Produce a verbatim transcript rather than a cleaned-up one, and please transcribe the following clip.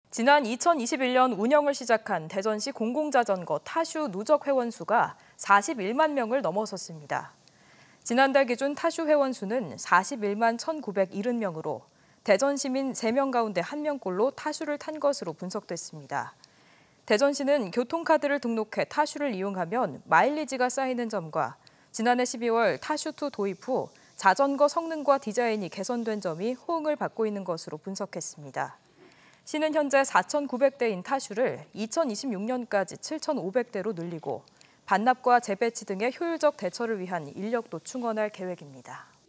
지난 이천이십일 년 운영을 시작한 대전시 공공자전거 타슈 누적 회원 수가 사십일만 명을 넘어섰습니다. 지난달 기준 타슈 회원 수는 사십일만 천구백칠십 명으로 대전 시민 세 명 가운데 한 명꼴로 타슈를 탄 것으로 분석됐습니다. 대전시는 교통카드를 등록해 타슈를 이용하면 마일리지가 쌓이는 점과 지난해 십이월 타슈투 도입 후 자전거 성능과 디자인이 개선된 점이 호응을 받고 있는 것으로 분석했습니다. 시는 현재 사천구백 대인 타슈를 이천이십육 년까지 칠천오백 대로 늘리고 반납과 재배치 등의 효율적 대처를 위한 인력도 충원할 계획입니다.